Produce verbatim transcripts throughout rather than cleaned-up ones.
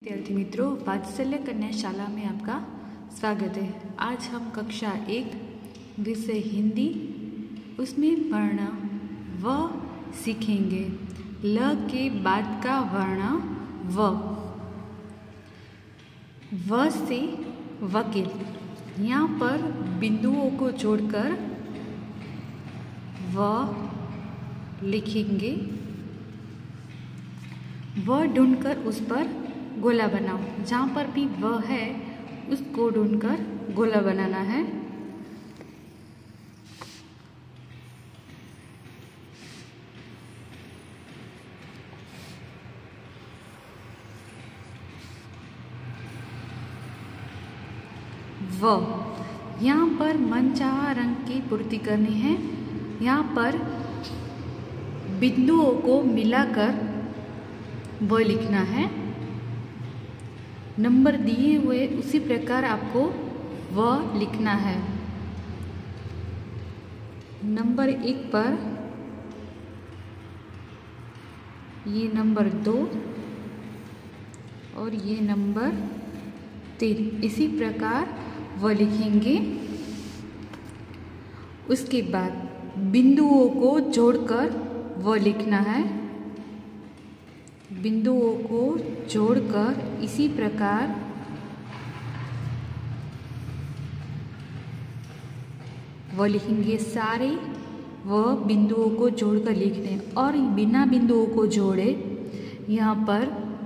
विद्यार्थी मित्रों, वात्सल्य कन्या शाला में आपका स्वागत है। आज हम कक्षा एक विषय हिंदी उसमें वर्ण व सीखेंगे। ल के बाद का वर्ण व। व से वकील। यहाँ पर बिंदुओं को जोड़कर व लिखेंगे। व ढूंढकर उस पर गोला बनाओ। जहाँ पर भी व है उसको ढूंढकर गोला बनाना है। व यहाँ पर मनचाहा रंग की पूर्ति करनी है। यहाँ पर बिंदुओं को मिलाकर व लिखना है। नंबर दिए हुए उसी प्रकार आपको व लिखना है। नंबर एक पर ये नंबर दो और ये नंबर तीन, इसी प्रकार व लिखेंगे। उसके बाद बिंदुओं को जोड़कर व लिखना है। बिंदुओं को जोड़कर इसी प्रकार वो लिखेंगे। सारे वो बिंदुओं को जोड़कर लिखने और बिना बिंदुओं को जोड़े यहाँ पर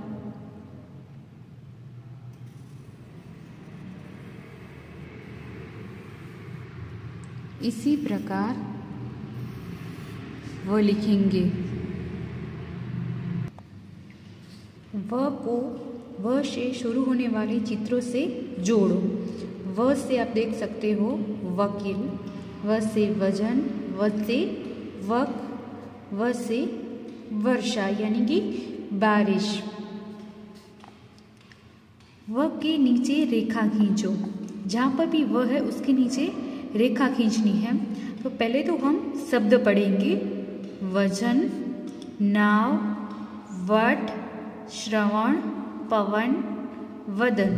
इसी प्रकार वो लिखेंगे। व को व से शुरू होने वाले चित्रों से जोड़ो। व से आप देख सकते हो वकील, व से वजन, व से वक, व से वर्षा यानी कि बारिश। व के नीचे रेखा खींचो। जहाँ पर भी व है उसके नीचे रेखा खींचनी है। तो पहले तो हम शब्द पढ़ेंगे। वजन, नाव, वट, श्रवण, पवन, वदन।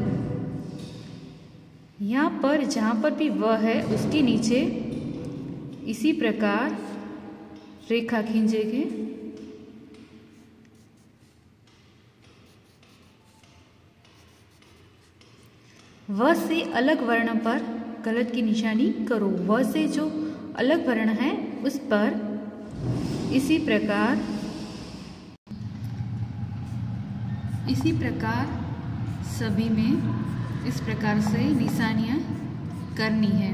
यहाँ पर जहाँ पर भी व है उसके नीचे इसी प्रकार रेखा खींचेंगे। व से अलग वर्ण पर गलत की निशानी करो। व से जो अलग वर्ण है उस पर इसी प्रकार इसी प्रकार सभी में इस प्रकार से निशानियां करनी है।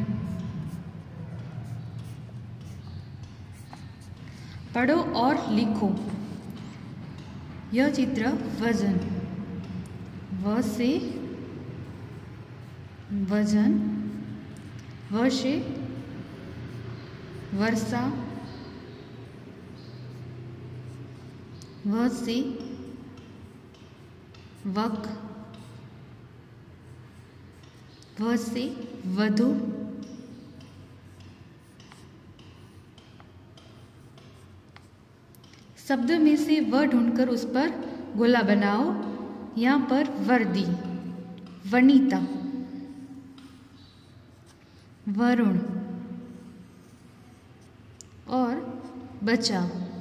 पढ़ो और लिखो। यह चित्र वजन। व से वजन, व से वर्षा, व से वक, व से वधु, शब्द में से व ढूंढकर उस पर गोला बनाओ। यहाँ पर वर्दी, वनिता, वरुण और बचाव।